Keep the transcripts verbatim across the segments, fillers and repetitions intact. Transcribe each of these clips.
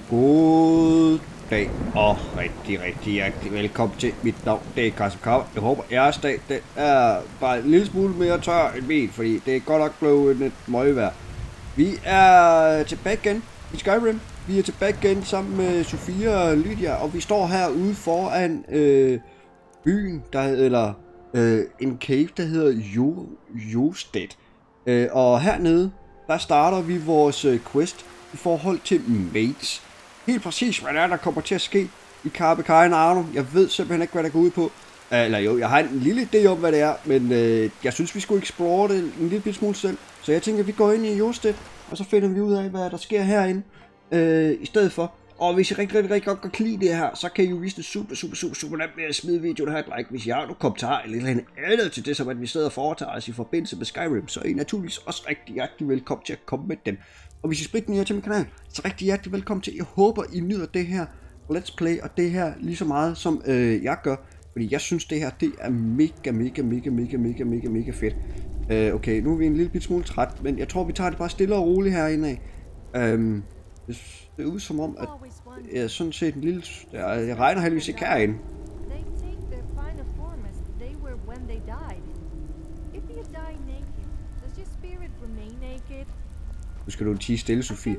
God dag og rigtig, rigtig hjertelig velkommen til. Mit navn det er Carsten Krav. Jeg håber, jeres dag den er bare en lille smule mere tør end min, fordi det er godt nok blevet et møgvejr. Vi er tilbage igen i Skyrim. Vi er tilbage igen sammen med Sofia og Lydia, og vi står herude foran øh, byen, der eller øh, en cave, der hedder jo Josted. Øh, og hernede, der starter vi vores øh, quest i forhold til mates. Helt præcis, hvad der er, der kommer til at ske i Carpe Kain Arno. Jeg ved simpelthen ikke, hvad der går ud på. Eller jo, jeg har en lille idé om, hvad det er, men øh, jeg synes, vi skulle explore det en lille smule selv. Så jeg tænker, at vi går ind i Josted, og så finder vi ud af, hvad der sker herinde øh, i stedet for. Og hvis I rigtig, rigtig, rigtig godt kan lide det her, så kan I jo vise det super, super, super, super nemt med at smide videoen her et like. Hvis I har nogle kommentarer eller et andet til det, som at vi sidder og foretager os i forbindelse med Skyrim, så er I naturligvis også rigtig hjertelig velkommen til at komme med dem. Og hvis I spritter nye til min kanal, så rigtig hjertelig velkommen til. Jeg håber, I nyder det her Let's Play og det her lige så meget, som øh, jeg gør. Fordi jeg synes, det her det er mega, mega, mega, mega, mega, mega, mega fedt. Øh, okay, nu er vi en lille smule træt, men jeg tror, vi tager det bare stille og roligt herinde af. Øh, det ser ud som om, at jeg er sådan set en lille... Jeg, jeg regner heldigvis ikke herinde. Nu skal du tige stille, Sofie.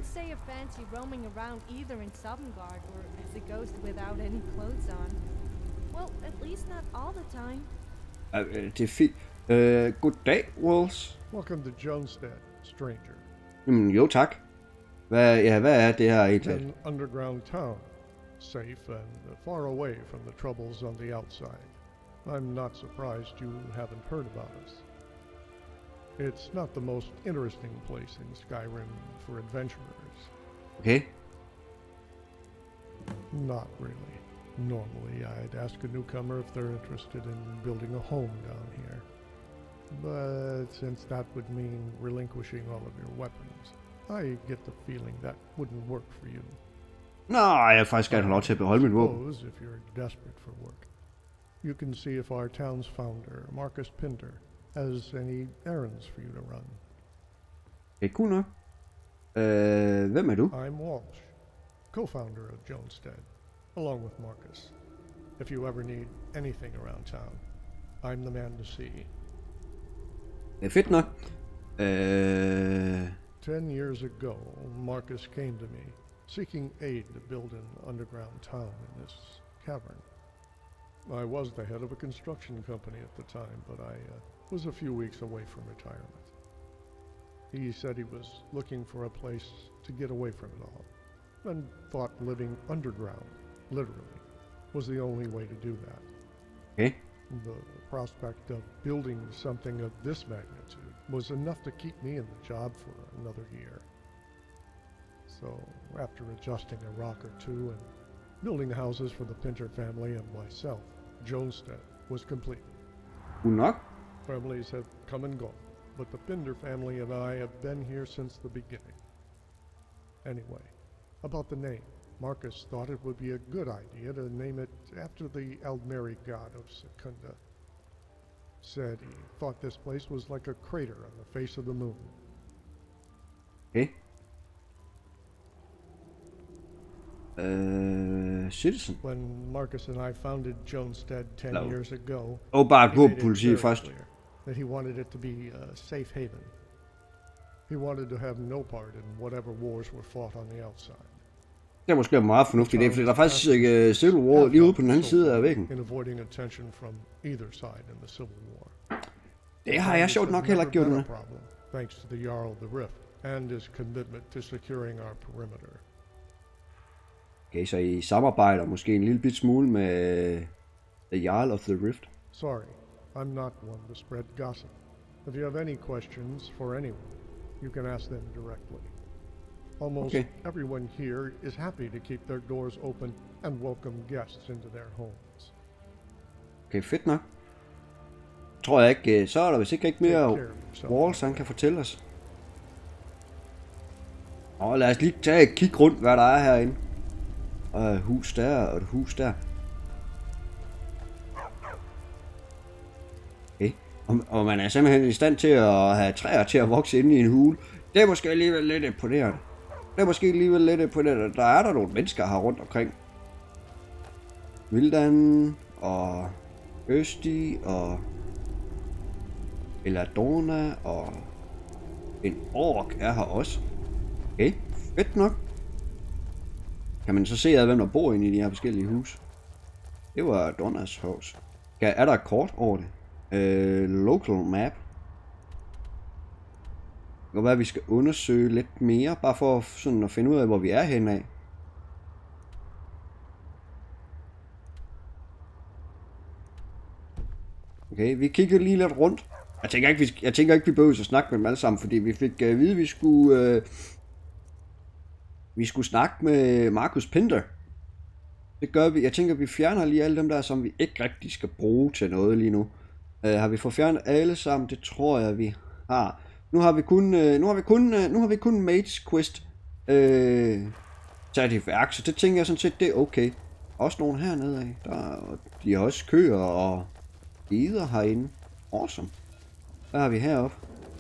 Uh, det er fint. Uh, goddag, Walls. Welcome to Jonestead, stranger. Mm, jo, tak. Hvad, ja, hvad er det her egentlig? An underground town, safe and far away from the troubles on the outside. I'm not surprised you haven't heard about us. It's not the most interesting place in Skyrim for adventurers. Okay. Not really. Normally, I'd ask a newcomer if they're interested in building a home down here. But since that would mean relinquishing all of your weapons, I get the feeling that wouldn't work for you. Nå, jeg vil faktisk gerne have lov til at beholde mit våben. If you're desperate for work, you can see if our town's founder, Marcus Pinder, has any errands for you to run. Det er cool nok. Øh, hvem er du? I'm Walsh, co-founder of Jonestead, along with Marcus. If you ever need anything around town, I'm the man to see. Det er fedt nok. Øh... Ten years ago, Marcus came to me, seeking aid to build an underground town in this cavern. I was the head of a construction company at the time, but I uh, was a few weeks away from retirement. He said he was looking for a place to get away from it all, and thought living underground, literally, was the only way to do that. Okay. The prospect of building something of this magnitude was enough to keep me in the job for another year. So, after adjusting a rock or two and building houses for the Pinter family and myself, Jonestead was complete. Cool nok. Families have come and gone, but the Pinder family and I have been here since the beginning. Anyway, about the name. Marcus thought it would be a good idea to name it after the Aldmeri god of Secunda. Said he thought this place was like a crater on the face of the moon. Okay. Uh, citizen. When Marcus and I founded Jonestead ten no. years ago, oh, bare he made it politi very først. clear that he wanted it to be a safe haven. He wanted to have no part in whatever wars were fought on the outside. Det er måske meget fornuftigt det, fordi der er faktisk uh, Civil War lige ude på den anden side af væggen. In avoiding attention from either side in the Civil War. Det har jeg sjovt nok heller ikke gjort med. Thanks to the Jarl of the Rift and his commitment to securing our perimeter. Okay, så I samarbejder måske en lille bit smule med the Jarl of the Rift. Sorry, I'm not one to spread gossip. If you have any questions for anyone, you can ask them directly. Almost okay. Everyone here is happy to keep their doors open and welcome guests into their homes. Okay, fedt nok. Tror jeg ikke, så er der vist ikke rigtig mere Walls, han kan fortælle os. Og lad os lige tage et kig rundt, hvad der er herinde. Og et hus der, og et hus der. Okay. Og, og man er simpelthen i stand til at have træer til at vokse inde i en hule. Det er måske alligevel lidt imponerende. det er måske alligevel lidt på det. Der er der nogle mennesker her rundt omkring. Vildan og Østi og Belladonna og en ork er her også. Okay, fedt nok. Kan man så se, hvem der bor inde i de her forskellige huse? Det var Donnas hus. Ja, er der et kort over det? Uh, local map. Det kan være, at vi skal undersøge lidt mere, bare for sådan at finde ud af, hvor vi er henne af. Okay, vi kigger lige lidt rundt. Jeg tænker ikke, vi, jeg tænker ikke, vi behøver at snakke med dem alle sammen, fordi vi fik at vide, at vi skulle, øh, vi skulle snakke med Marcus Pinder. Det gør vi. Jeg tænker, vi fjerner lige alle dem der, som vi ikke rigtig skal bruge til noget lige nu. Uh, har vi fået fjernet alle sammen? Det tror jeg, vi har. Nu har vi kun, uh, nu har vi kun, uh, nu har vi kun Mates Quest uh, taget i værk, så det tænker jeg sådan set, det er okay. Også nogen hernede af. Der, de har også køer og gider herinde. Awesome. Hvad har vi heroppe?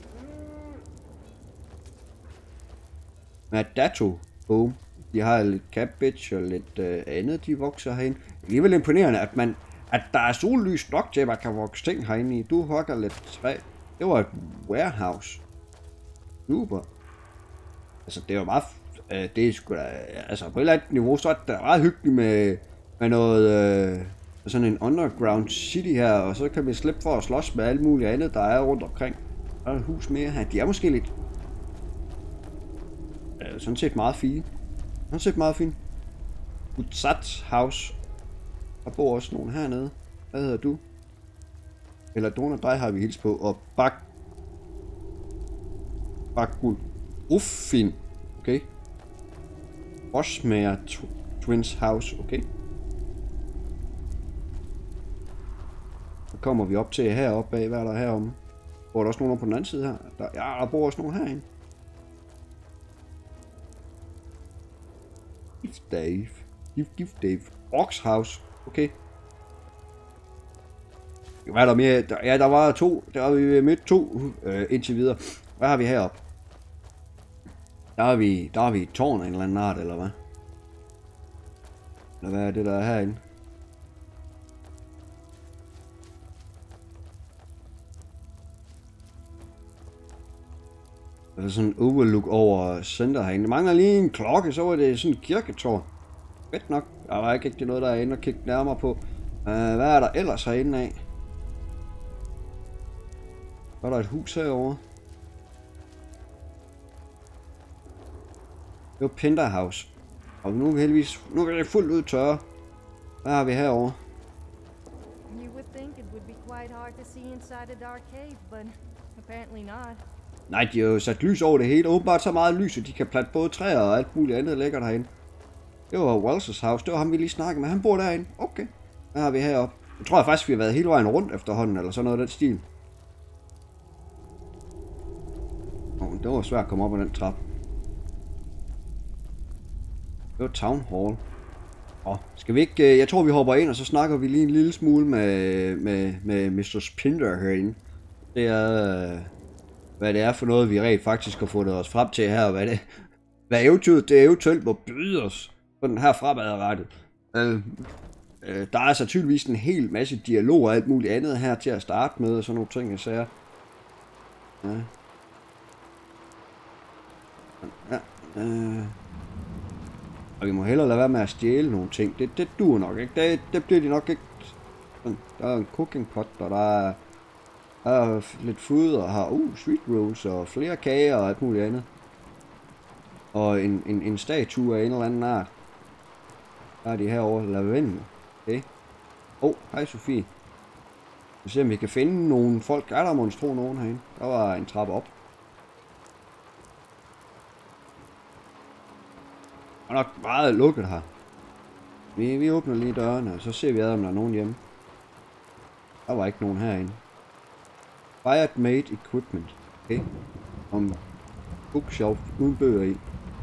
Madato Home. De har lidt cabbage og lidt uh, andet, de vokser herinde. Det er alligevel imponerende, at, man, at der er sollys nok til, at man kan vokse ting herinde i. Du hugger lidt træ. Det var et warehouse. Super. Altså, det var meget... Uh, det er sgu da... Altså, på et eller andet niveau, så er det meget hyggeligt med, med noget... Uh, sådan en underground city her, og så kan vi slippe for at slås med alt muligt andet, der er rundt omkring. Der er et hus mere her. De er måske lidt... Uh, sådan set meget fine. Sådan set meget fint. Utsat House. Der bor også nogen hernede. Hvad hedder du? Eller Dona, dig har vi hilst på. Og Bak... Bakul... Uffin. Okay. Osmager Twins House. Okay. Så kommer vi op til heroppe bag. Hvad er der heromme? Bor der også nogen på den anden side her? Der, ja, der bor også nogen herinde. Gift Dave. Gift, Gift Dave. Ox House. Okay. Hvad er der mere? Der, ja, der var to. Der har vi mødt to øh, indtil videre. Hvad har vi heroppe? Der har vi, der har vi et tårn af en eller anden art, eller hvad? Eller hvad er det, der er herinde? Der er sådan en overlook over center herinde. Der mangler lige en klokke, så var det sådan en kirketårn. Fedt nok. Der var ikke rigtig noget, der er inde og kigge nærmere på. Uh, hvad er der ellers herinde af? Så er der et hus herovre. Det var Pinder House. Og nu er vi heldigvis, nu er vi fuldt ud tørre. Hvad har vi herovre? You would think it would be quite hard to see inside a dark cave, but apparently not. Nej, de har jo sat lys over det hele. Åbenbart så meget lys, at de kan plante både træer og alt muligt andet lækkert herinde. Det var Wells' house. Det var ham, vi lige snakkede med. Han bor derinde. Okay. Hvad har vi heroppe? Jeg tror jeg faktisk, vi har været hele vejen rundt efterhånden, eller sådan noget af den stil. Åh, det var svært at komme op ad den trappe. Det var Town Hall. Åh, skal vi ikke... Jeg tror, vi hopper ind, og så snakker vi lige en lille smule med, med, med mister Pinder herinde. Det er... Hvad det er for noget, vi rent faktisk har fundet os frem til her, og hvad det hvad eventuelt, det eventuelt må byde os på den her fremadrettet. Øh, øh, der er altså tydeligvis en hel masse dialog og alt muligt andet her til at starte med, og sådan nogle ting, jeg siger. Ja. Ja, øh. Og vi må hellere lade være med at stjæle nogle ting. Det, det duer nok ikke. Det, det bliver de nok ikke. Der er en cooking pot, og der er, der er lidt food, og har uh, sweet rolls, og flere kager og alt muligt andet. Og en, en, en statue af en eller anden art. Der er de herovre lavendel. Okay. Åh, oh, hej Sofie. Vi ser om vi kan finde nogle folk. Er der monstro nogen herinde? Der var en trappe op. Og nok meget lukket her. Vi, vi åbner lige dørene, og så ser vi ad, om der er nogen hjemme. Der var ikke nogen herinde. Fired Made Equipment. Okay. Om bookshelf uden bøger i.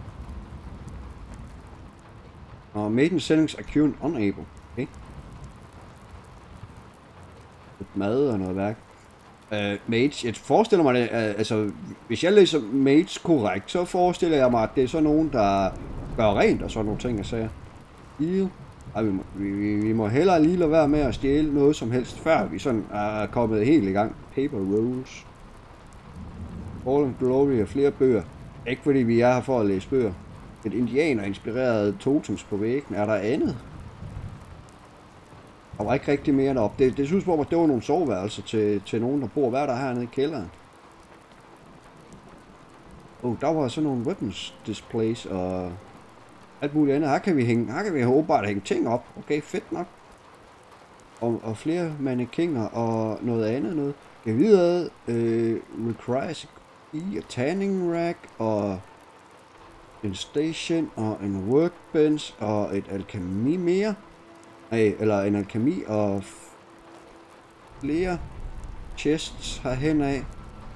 Og Maiden Settings are current unable. Okay. Lidt mad og noget værk. Uh, mage, jeg forestiller mig det, uh, altså, hvis jeg læser mage korrekt, så forestiller jeg mig, at det er sådan nogen, der gør rent og sådan nogle ting, jeg sagde. Ej, vi, må, vi, vi må hellere lige lade være med at stjæle noget som helst, før vi sådan er kommet helt i gang. Paper Rolls. Fallen Glory og flere bøger. Ikke fordi vi er her for at læse bøger. Et indianer-inspireret totems på væggen. Er der andet? Der var ikke rigtig mere deroppe. Det, det synes på, at det var nogle soveværelser til, til nogen, der bor. Hvad er der hernede i kælderen? Åh, oh, der var sådan nogle weapons displays og alt muligt andet. Her kan vi hænge, her kan vi håbart hænge ting op. Okay, fedt nok. Og, og flere mannequiner og noget andet noget. Jeg videre, øh, requires a tanning rack og en station og en workbench og et alkemi mere. Ej, eller en alkemi og flere chests herhen af.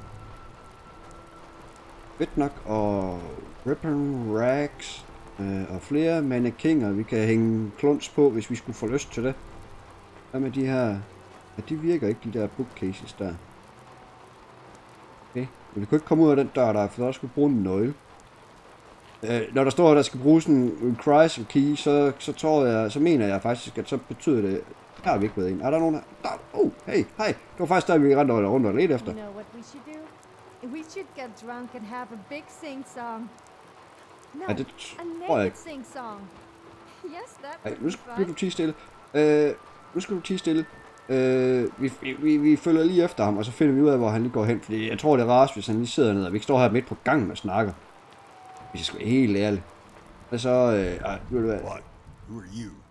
Fedt nok, og ribbon racks øh, og flere mannequiner, vi kan hænge kluns på, hvis vi skulle få lyst til det. Hvad med de her? Ja, de virker ikke, de der bookcases der. Okay, men vi kunne ikke komme ud af den dør der, for der skulle bruge en nøgle. Øh, når der står, at der skal bruges en crysis key, så, så tror jeg, så mener jeg faktisk, at så betyder det, der har vi ikke været ind. Er der nogen her? Der, oh, hey, hej. Det var faktisk der, vi rendte rundt og lidt efter. You know what we should do? We should get drunk and have a big sing-song. No, ja, det a tror jeg naked ikke. sing-song. Yes, that Ej, would nu be skal fun. du tie stille. Øh, nu skal du tie stille. Øh, vi, vi, vi følger lige efter ham, og så finder vi ud af, hvor han lige går hen. Fordi jeg tror, det er rarest, hvis han lige sidder ned, og vi ikke står her midt på gangen og snakker. Hvis jeg skal være helt ærlig. Og så, øh, ej, ved du hvad? What? Who are you?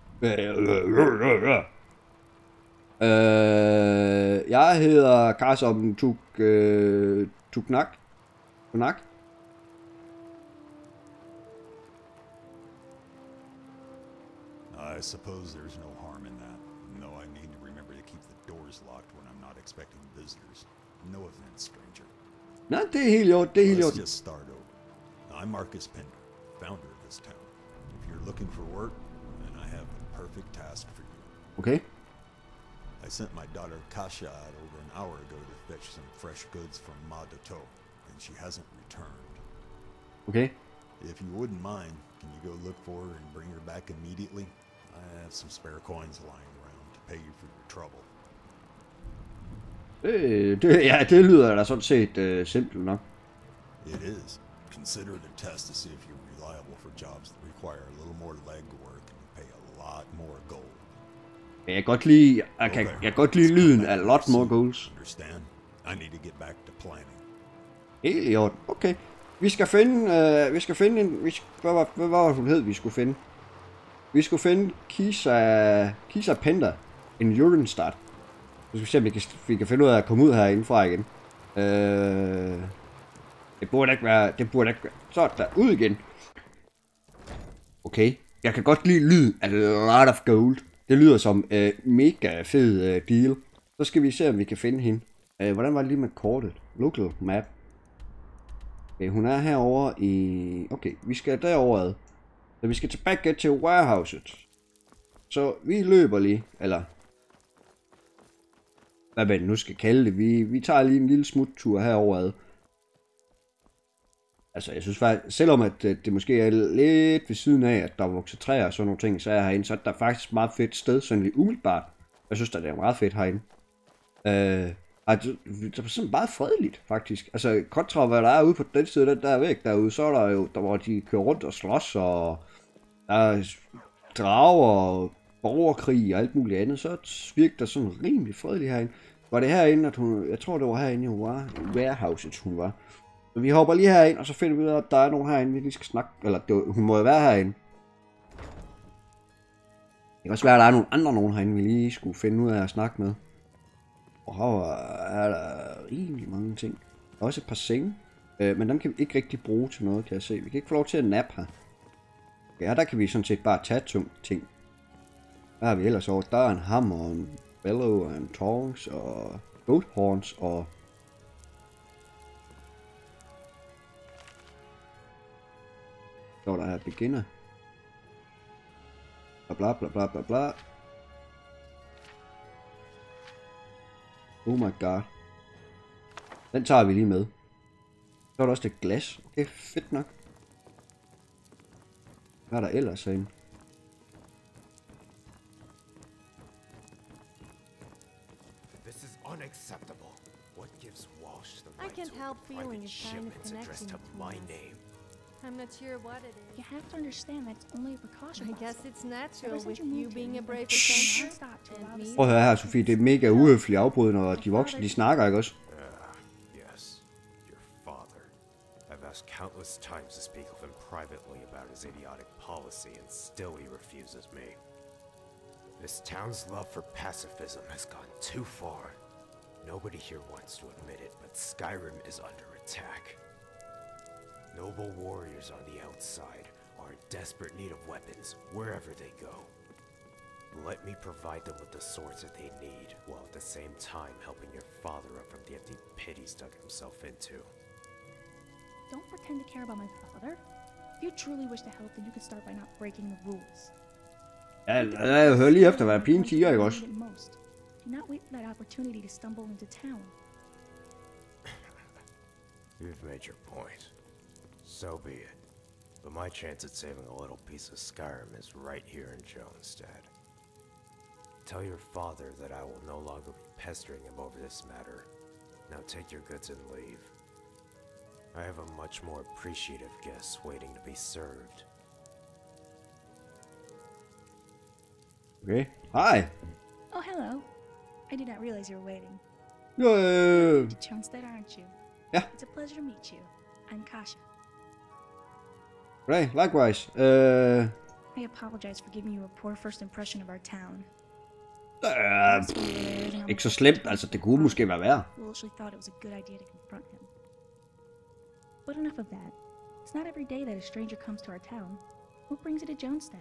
Øh, jeg hedder Karsom Tuk, øh, Tuknak. Tuknak. I suppose there's no harm in that. No, I need to remember to keep the doors locked when I'm not expecting visitors. No offense, stranger. Nej, det er helt jord, det er helt Let's jord. just start over. I'm Marcus Pender, founder of this town. If you're looking for work, then I have the perfect task for you. Okay. I sent my daughter Kasha out over an hour ago to fetch some fresh goods from Ma Dato, and she hasn't returned. Okay. If you wouldn't mind, can you go look for her and bring her back immediately? I have some spare coins lying around to pay you for your trouble. Det, det, ja, det lyder da sådan set øh, simpelt nok. It is. Consider it a test to see if you're reliable for jobs that require a little more legwork and pay a lot more gold. Jeg kan godt lide, jeg kan, jeg kan godt lide lyden af lot more goals. Understand? I need to get back to planning. Helt i orden. Okay. Vi skal finde, øh, vi skal finde en, vi skal, hvad, var, hvad var hun hed, vi skulle finde? Vi skulle finde Kisa, Kisa Pender, en Jurenstad. Så skal vi se, om vi kan, vi kan finde ud af at komme ud herindefra igen. Øh, det burde ikke være, det burde ikke være. Så er der ud igen. Okay. Jeg kan godt lide lyden af a lot of gold. Det lyder som øh, mega fed øh, deal. Så skal vi se, om vi kan finde hende. Øh, hvordan var det lige med kortet? Local map. Okay, hun er herovre i... Okay, vi skal derover. Så vi skal tilbage til warehouset. Så vi løber lige, eller... Hvad man nu skal kalde det. Vi, vi tager lige en lille smuttur herover. Altså, jeg synes faktisk, selvom at det, det måske er lidt ved siden af, at der vokser træer og sådan nogle ting, så er herinde, så er der faktisk et meget fedt sted, sådan lige umiddelbart. Jeg synes, at det er meget fedt herinde. Øh... Altså, det er sådan meget fredeligt, faktisk. Altså, kontra hvad der er ude på den side, den der væg derude, så er der jo, der hvor de kører rundt og slås, og der er drager og borgerkrig og alt muligt andet, så virker der sådan rimelig fredeligt herinde. Var det herinde, at hun, jeg tror det var herinde, hun var, warehouset hun var. Så vi hopper lige herind, og så finder vi ud af, at der er nogen herinde, vi lige skal snakke, eller det, hun må jo være herinde. Det kan også være, at der er nogle andre nogen herinde, vi lige skulle finde ud af at snakke med. Og her er der rimelig mange ting. Der er også et par senge. Øh, men dem kan vi ikke rigtig bruge til noget, kan jeg se. Vi kan ikke få lov til at nappe her. Ja, der kan vi sådan set bare tage tungt ting. Hvad har vi ellers over? Der er en hammer, og en bellow, og en tongs, og goat horns, og... Så der er beginner. Bla bla bla bla bla bla. Oh my god. Den tager vi lige med. Så er der også det glas. Okay, fedt nok. Hvad er der ellers herinde? This is unacceptable. What gives Walsh the I right can't to help open feeling private a kind of shipments addressed connection to my between us. name? I'm not sure what it You is. have to understand that's only a precaution. I boss. guess it's natural Ever since with you you moved being here, a you've brave been pushing adventurer nonstop to allow and this me. Prøv at høre her, Sofie. Det er mega uhøfligt afbrud, når de voksne de snakker, ikke også? Ah, yes. Your father. I've asked countless times to speak with him privately about his idiotic policy, and still he refuses me. This town's love for pacifism has gone too far. Nobody here wants to admit it, but Skyrim is under attack. Noble warriors on the outside are in desperate need of weapons wherever they go. Let me provide them with the swords that they need, while at the same time helping your father up from the empty pit he's dug himself into. Don't pretend to care about my father. If you truly wish to help, then you could start by not breaking the rules. Ja, jeg hører lige efter, hvad pigen siger, ikke også? Most. Do not wait for that opportunity to stumble into town. You've made your point. So be it. But my chance at saving a little piece of Skyrim is right here in Jonestead. Tell your father that I will no longer be pestering him over this matter. Now take your goods and leave. I have a much more appreciative guest waiting to be served. Okay. Hej. Oh, hello. I did not realize you were waiting. Øh, To Jonestead, aren't you? Yeah. It's a pleasure to meet you. I'm Kasha. Right, likewise. Øh, I apologize for giving you a poor first impression of our town. øh, ikke så slemt, altså det kunne måske være værre. Foolishly thought it was a good idea to confront him. But enough of that. It's not every day that a stranger comes to our town. What brings you to Jonestead?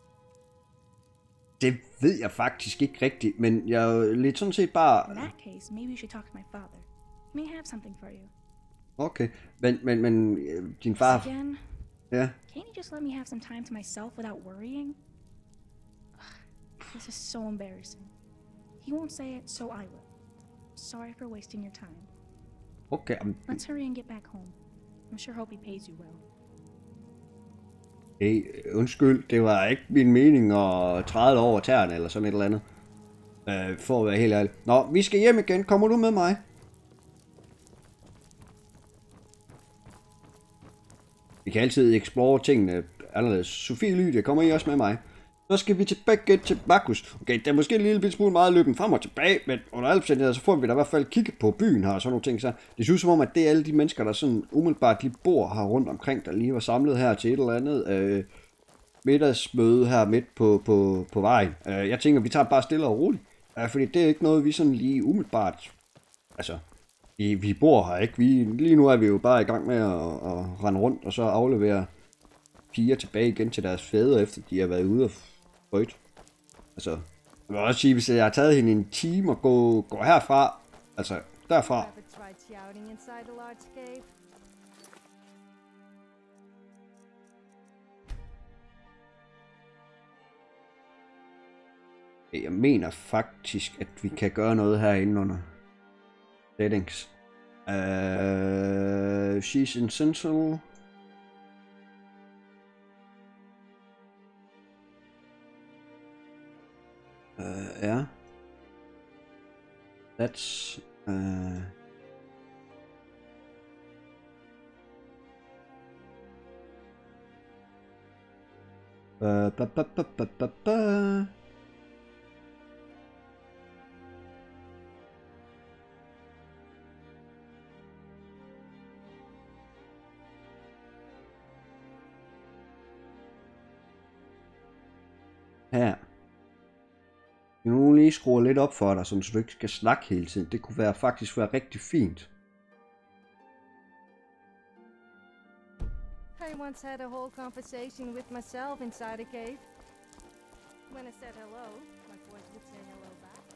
Det ved jeg faktisk ikke rigtigt, men jeg er jo lidt sådan set bare... In that case, maybe you should talk to my father. He may have something for you. Okay, men, men, men øh, din far... Again, Ja, can't you just let me have some time to myself without worrying? Ugh, this is so embarrassing. He won't say it, so I will. Sorry for wasting your time. okay. um, Let's hurry and get back home. I'm sure Hopi pays you well. Hey, undskyld, det var ikke min mening at træde over tæerne eller sådan et eller andet. Øh, for at være helt ærlig. Nå, vi skal hjem igen. Kommer du med mig? Vi kan altid explore tingene anderledes. Sofie Lydia, kommer I også med mig? Så skal vi tilbage igen til Bacchus. Okay, det er måske en lille smule meget løben frem og tilbage, men under alle omstændigheder, så får vi da i hvert fald kigge på byen her og sådan nogle ting. Så det synes som om, at det er alle de mennesker, der sådan umiddelbart lige bor her rundt omkring, der lige var samlet her til et eller andet øh, middagsmøde her midt på, på, på vejen. Øh, jeg tænker, vi tager bare stille og roligt, øh, fordi det er ikke noget, vi sådan lige umiddelbart... Altså, vi, vi bor her, ikke? Vi, lige nu er vi jo bare i gang med at, at rende rundt og så aflevere piger tilbage igen til deres fædre, efter de har været ude og frøjt. Altså, jeg vil også sige, hvis jeg har taget hende en time og gå, gå herfra, altså derfra, Ever tried shouting inside a large cave? jeg mener faktisk, at vi kan gøre noget herinde under settings. Uh, she's essential. Uh, ja. That's... Uh... Uh, ba, ba, ba, ba, ba, ba. Her. Jeg nu lige skrue lidt op for dig, så du ikke skal snakke hele tiden. Det kunne være, faktisk være rigtig fint. I once had a whole conversation with myself inside a cave. When I said hello, my voice would say hello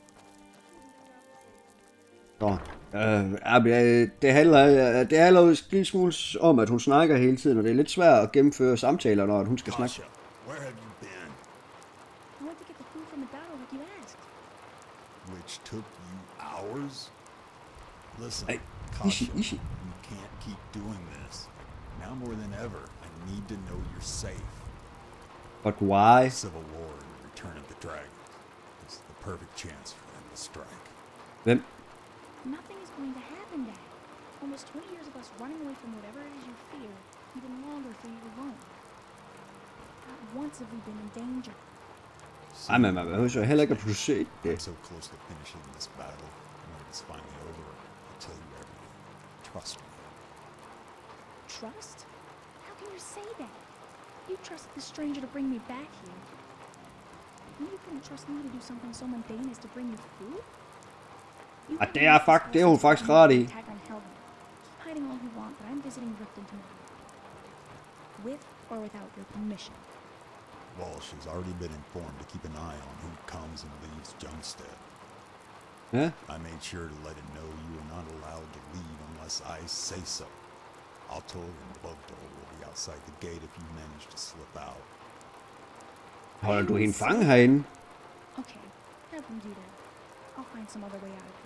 back. Nå, øh, det handler, det handler jo en lille smule om, at hun snakker hele tiden, og det er lidt svært at gennemføre samtaler, når hun skal snakke. Kasha, where have you been? I went to get the food from the battle like you asked. Which took you hours? Listen, Hey. Easy, Kasha, easy. you can't keep doing this. Now more than ever, I need to know you're safe. But why? Civil War and the Return of the Dragon. It's the perfect chance for them to strike. Hvem? Nothing is going to happen, Dad. Almost twenty years of us running away from whatever it is you fear, even longer for you alone. Not once have we been in danger. Ej, men man behøver så heller ikke at producere I'm det. so close to finishing this battle. When it's finally over, I'll tell you everything. Trust me. Trust? How can you say that? You trusted this stranger to bring me back here. And you couldn't trust me to do something so mundane as to bring you food? You Ah, couldn't det er make fakt- this det er hun person faktisk tell me ret to i. attack on Helgen. Keep hiding all you want, but I'm visiting Riften tomorrow. With or without your permission. Walsh has already been informed to keep an eye on who comes and leaves Junstead. Ja, I made sure to let him know you are not allowed to leave unless I say so. Otto and Bogdor will be outside the gate if you manage to slip out. holder du hende fange herinde? Okay, have them do that. I'll find some other way out of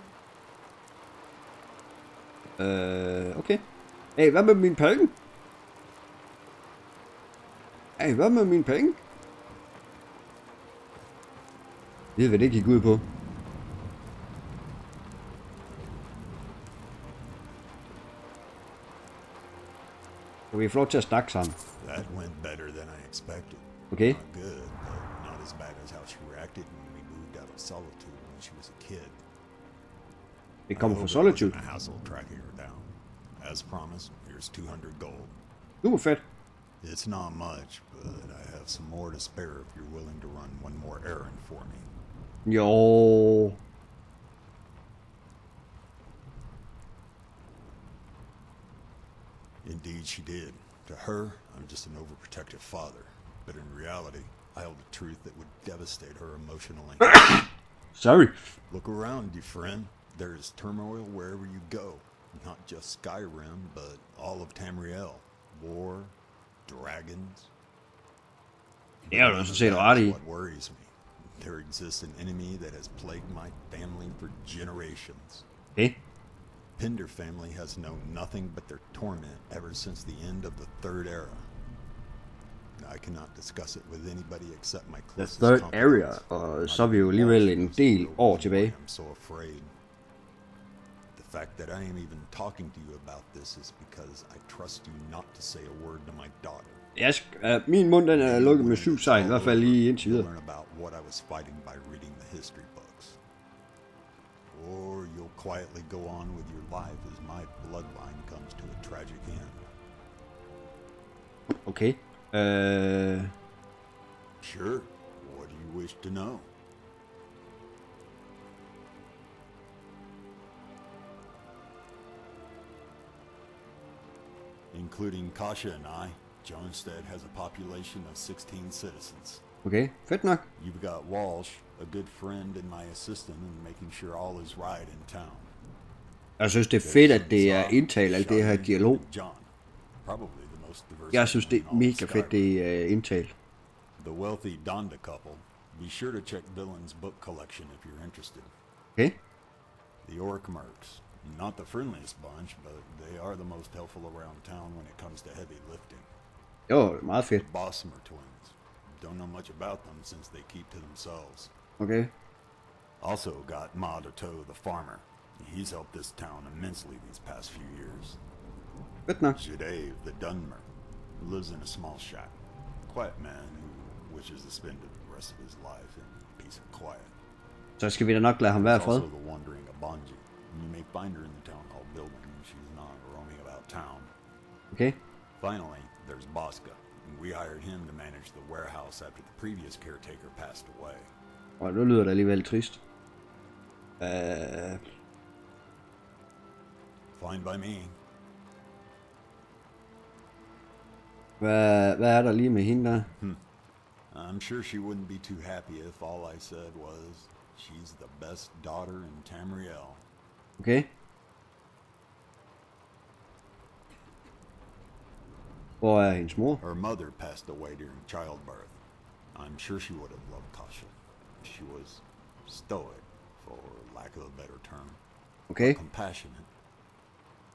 here. Øh, okay. Hey, hvad med mine penge? Hey, hvad med mine penge? Jeg ved, hvad det gik ud på. Så vi får lov til at snakke sammen. That went better than I expected. Okay. Not good, but not as bad as how she reacted when we moved out of Solitude when she was a kid. Vi kommer I fra hope it Solitude. wasn't a hassle tracking her down. As promised, here's two hundred gold. Super fedt. It's not much, but I have some more to spare if you're willing to run one more errand for me. Jo. Indeed, she did. To her, I'm just an overprotective father. But in reality, I held a truth that would devastate her emotionally. Sorry. Look around you, friend. There is turmoil wherever you go. Not just Skyrim, but all of Tamriel. War, dragons. Det er du så set ret i. What worries me. There exists an enemy that has plagued my family for generations. Okay. Pinder family has known nothing but their torment ever since the end of the Third Era. I cannot discuss it with anybody except my The closest Third confidants. Area, og så er vi jo alligevel en del år tilbage. I'm so afraid. The fact that I am even talking to you about this is because I trust you not to say a word to my daughter. Jeg sk- uh, min mund den er lukket med syv sejl, i hvert fald lige indtil You'll videre. learn about what I was fighting by reading the history books. Or you'll quietly go on with your life as my bloodline comes to a tragic end. Okay. Øh, Sure. What do you wish to know? Including Kasha and I, Jonstead has a population of sixteen citizens. okay, fedt nok. You've got Walsh, a good friend and my assistant in making sure all is right in town. Jeg synes, det er fedt, at det er indtalt, alt det her dialog. John, probably the most diverse. Jeg synes, det er family in all mega of fedt, Skyrim. det er indtalt. The wealthy Donda couple. Be sure to check Dylan's book collection if you're interested. Okay. The Orc Mercs. Not the friendliest bunch, but they are the most helpful around town when it comes to heavy lifting. Jo, det er meget fedt. The Bosmer twins. Don't know much about them since they keep to themselves. Okay. Also got Ma Doto the farmer. He's helped this town immensely these past few years. Fedt nok. Jadave the Dunmer lives in a small shack. Quiet man who wishes to spend the rest of his life in peace and quiet. Så skal vi da nok lade ham være i There's fred. also the wandering Abanji. You may find her in the town hall building. She's not roaming about town. Okay. Finally, there's Bosca. We hired him to manage the warehouse after the previous caretaker passed away. Og nu lyder det alligevel trist. Øh, Fine by me. hvad, hvad er der lige med hende der? I'm sure she wouldn't be too happy if all I said was she's the best daughter in Tamriel. Okay. Hvor er hendes mor? Her mother passed away during childbirth. I'm sure she would have loved Kasha. She was stoic, for lack of a better term. Okay. Compassionate.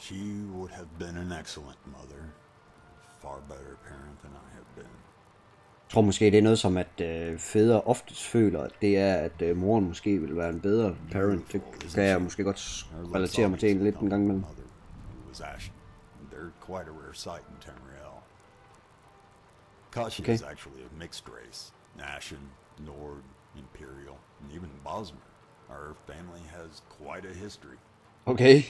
She would have been an excellent mother. Far better parent than I have been. Jeg tror måske, det er noget som, at øh, fædre oftest føler, at det er, at øh, moren måske vil være en bedre parent. Det kan jeg måske godt relatere mig til en lidt en gang imellem. They're quite a rare sight in Tamriel. Kashi Okay. is actually a mixed race. Ashen, Nord, Imperial, and even Bosmer. Our family has quite a history. Okay.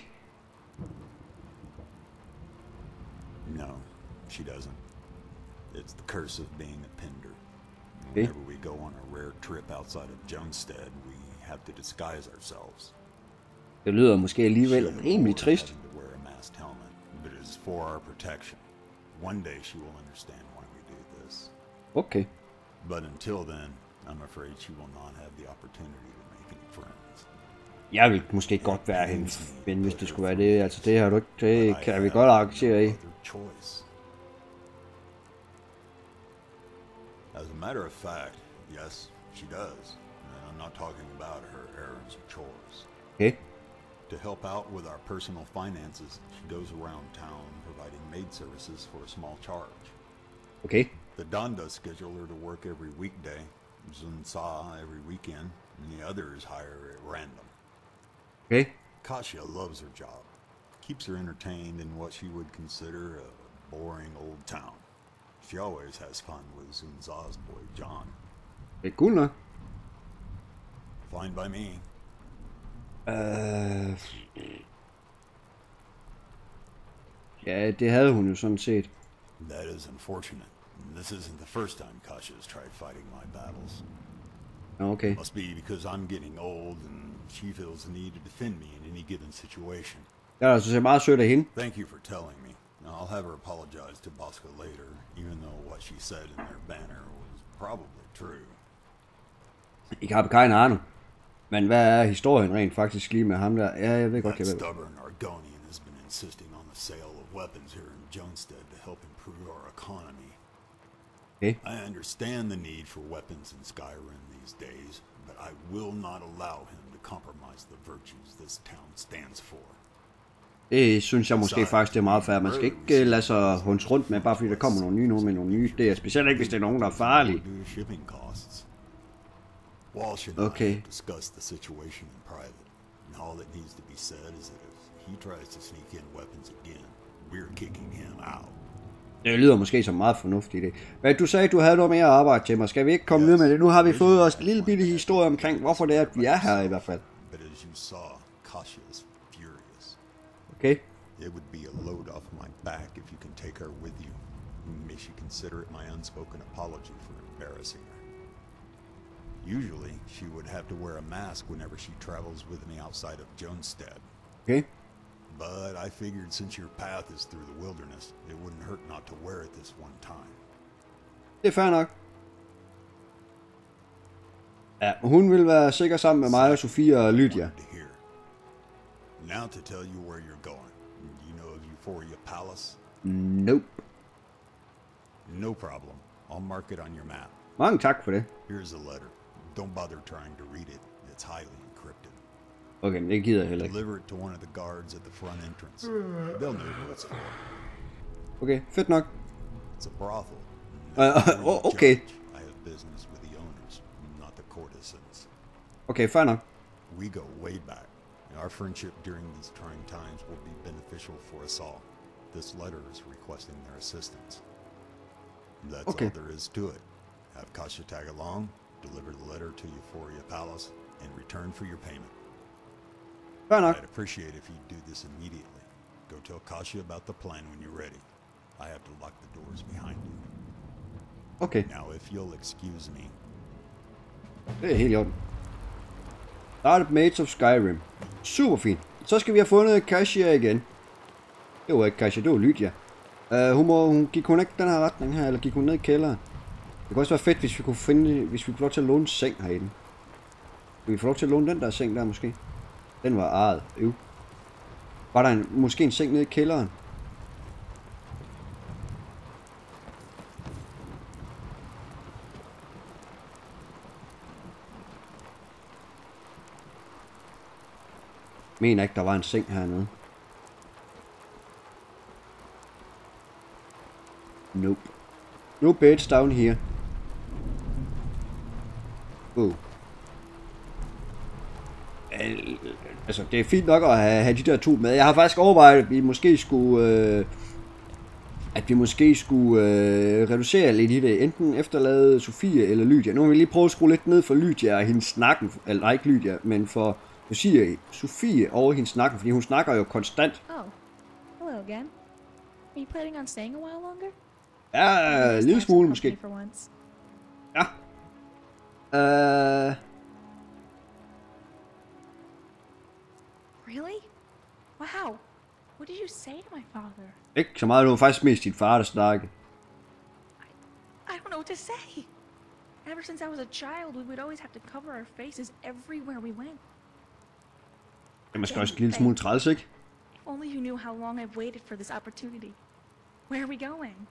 No, she doesn't. It's the curse of being a Pinder. Okay. Whenever we go on a rare trip outside of Jonestead, we have to disguise ourselves. Det lyder måske alligevel She rimelig avoids trist. having to wear a masked helmet, but it is for our protection. One day she will understand why we do this. Okay. But until then, I'm afraid she will not have the opportunity to make any friends. Jeg vil måske godt være hendes ven, hvis det skulle være det. Altså det har du ikke, det But I kan vi have godt arrangere i. no other choice. As a matter of fact, yes, she does. And I'm not talking about her errands or chores. Okay. To help out with our personal finances, she goes around town providing maid services for a small charge. Okay. The Donda schedule her to work every weekday, Zunsa every weekend, and the others hire her at random. Okay. Kasia loves her job, keeps her entertained in what she would consider a boring old town. She always has fun with Zunza's boy John. Det er cool nok. Fine by me. Øh... Ja, det havde hun jo sådan set. That is unfortunate. This isn't the first time Kasia has tried fighting my battles. Okay. Must be because I'm getting old and she feels the need to defend me in any given situation. Det er altså meget sødt af hende. Thank you for telling me. I'll have her apologize to Bosco later, even though what she said in their banner was probably true. Jeg har keine Ahnung. Men hvad er historien rent faktisk lige med ham der? Ja, jeg ved godt, That jeg ved. stubborn Argonian has been insisting on the sale of weapons here in Jonestead to help improve our economy. Okay. I understand the need for weapons in Skyrim these days, but I will not allow him to compromise the virtues this town stands for. Det synes jeg måske faktisk, det er meget fair. Man skal ikke uh, lade sig hunds rundt med, bare fordi der kommer nogle nye nogen med nogle nye idéer. Specielt ikke, hvis det er nogen, der er farlige. Due to shipping costs. Walsh and Okay. I have discussed the situation in private, and all that needs to be said is that if he tries to sneak in weapons again, we're kicking him out. Det lyder måske som meget fornuftigt det. Men du sagde, at du havde noget mere arbejde til mig. Skal vi ikke komme videre med det? Nu har vi fået os en lille bitte historie omkring, hvorfor det er, at vi er her i hvert fald. But as you saw, Kasia is furious. Okay? It would be a load off my back if you can take her with you. May she consider it my unspoken apology for embarrassing her. Usually, she would have to wear a mask whenever she travels with me outside of Jonestead. Okay? But I figured since your path is through the wilderness, it wouldn't hurt not to wear it this one time. Det er fair nok. Ja, hun vil være sikker sammen med mig og Sofia og Lydia. Wanted to hear. Now to tell you where you're going. Do you know of Euphoria Palace? Nope. No problem. I'll mark it on your map. Mange tak for det. Here's a letter. Don't bother trying to read it. It's highly encrypted. Okay, men det gider jeg heller ikke. Deliver it to one of the guards at the front entrance. They'll know who it's for. Okay, fedt nok. It's a brothel. Uh, I'm oh, the okay. judge. I have business with the owners, not the courtesans. Okay, fair nok. We go way back. Our friendship during these trying times will be beneficial for us all. This letter is requesting their assistance. That's Okay. all there is to it. Have Kasia tag along, deliver the letter to Euphoria Palace, and return for your payment. Fair nok. I'd appreciate if you do this immediately. Go tell Kasia about the plan when you're ready. I have to lock the doors behind you. Okay, Now, if you'll excuse me, det er helt i orden. Started Mates of Skyrim. Super fint. Så skal vi have fundet Kasia igen. Det var ikke Kasia, det var Lydia. Uh, hun, må, hun gik hun ikke den her retning her, eller gik hun ned i kælderen? Det kunne også være fedt, hvis vi kunne finde, hvis vi kunne få lov til at låne en seng herinde. Kan vi få lov til at låne den der seng der måske? Den var ejet. Øv. Var der en, måske en seng nede i kælderen? Jeg mener ikke, der var en seng hernede. Nope. No beds down here. Oh. Al altså, det er fint nok at have, have de der to med. Jeg har faktisk overvejet, at vi måske skulle... Øh, at vi måske skulle øh, reducere lidt i det. Enten efterlade Sofie eller Lydia. Nu vil vi lige prøve at skrue lidt ned for Lydia og hendes snakken. Eller nej, ikke Lydia, men for Sofie, Sofie over hendes snakken, fordi hun snakker jo konstant. Oh, hello again. Are you planning on staying a while longer? Ja, en lille smule måske. Ja. Øh... Really? Wow. What did you say to my father? Ikke så meget, det var faktisk mest din far, der snakkede. I don't know what to say. Ever since I was a child, we would always have to cover our faces everywhere we went. Det er måske også en lille smule træls, ikke? If only you knew how long I've waited for this opportunity. Where are we going?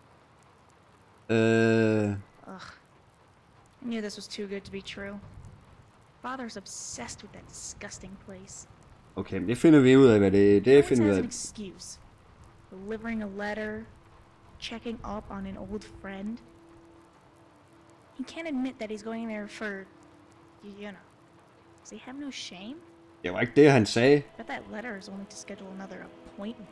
Øh... Ugh. I knew this was too good to be true. Father's obsessed with that disgusting place. Okay, men det finder vi ud af, hvad det er. Det finder vi ud af. An excuse. Delivering a letter, checking up on an old friend. He can't admit that he's going there for, you know. Does he have no shame? Det var ikke det, han sagde. But that letter is only to schedule another appointment.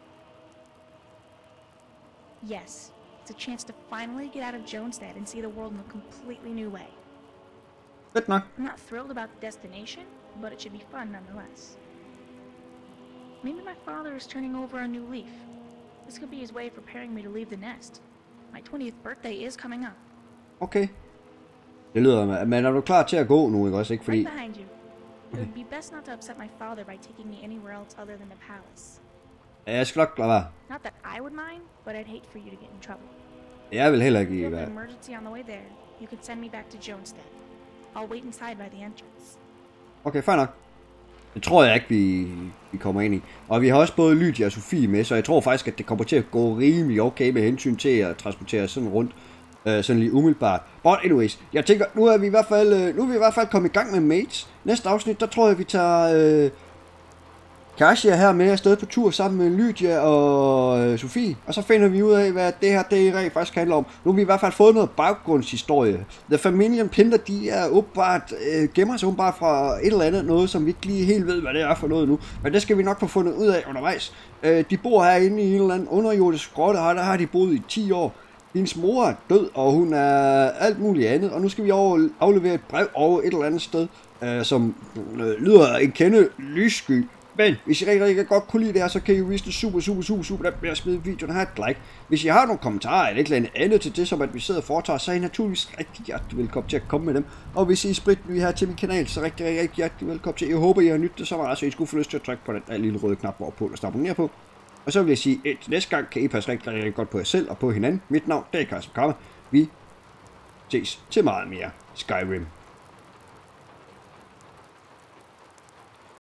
Yes, it's a chance to finally get out of Jonestad and see the world in a completely new way. Fedt nok. I'm not thrilled about the destination, but it should be fun nonetheless. Maybe my father is turning over a new leaf. This could be his way of preparing me to leave the nest. My twentieth birthday is coming up. Okay. Det lyder, men er du klar til at gå nu, ikke også? Ikke fordi... Right behind you. It would be best not to upset my father by taking me anywhere else other than the palace. Ja, jeg skal nok lade være. Not that I would mind, but I'd hate for you to get in trouble. Jeg vil heller ikke If i you have hvad. an emergency on the way there, you can send me back to Jonestad. I'll wait inside by the entrance. Okay, fair nok. Det tror jeg ikke, vi, vi kommer ind i. Og vi har også både Lydia og Sofie med, så jeg tror faktisk, at det kommer til at gå rimelig okay med hensyn til at transportere sådan rundt. Øh, sådan lige umiddelbart. But anyways, jeg tænker, nu er vi i hvert fald, øh, nu er vi i hvert fald kommet i gang med Mates. Næste afsnit, der tror jeg, vi tager øh, Kasia her med afsted på tur sammen med Lydia og øh, Sofie. Og så finder vi ud af, hvad det her det rent faktisk handler om. Nu har vi i hvert fald fået noget baggrundshistorie. The Familien Pinter, de er åbenbart, øh, gemmer sig åbenbart fra et eller andet noget, som vi ikke lige helt ved, hvad det er for noget nu. Men det skal vi nok få fundet ud af undervejs. Øh, de bor herinde i en eller anden underjordisk grotte her, der har de boet i ti år. Hendes mor er død, og hun er alt muligt andet, og nu skal vi over, aflevere et brev over et eller andet sted, øh, som øh, lyder en kende lyssky. Men hvis I rigtig, rigtig godt kunne lide det her, så kan I jo vise det super, super, super, super nemt med at smide videoen her et like. Hvis I har nogle kommentarer eller et eller andet andet til det, som at vi sidder og foretager, så er I naturligvis rigtig hjertelig velkommen til at komme med dem. Og hvis I er spritny her til min kanal, så rigtig, rigtig, rigtig hjertelig velkommen til. Jeg håber, I har nyttet det så meget, så I skulle få lyst til at trykke på den der lille røde knap, hvor på og abonnere på. Og så vil jeg sige, at næste gang kan I passe rigtig, rigtig godt på jer selv og på hinanden. Mit navn, det er Carsten Kammer. Vi ses til meget mere Skyrim.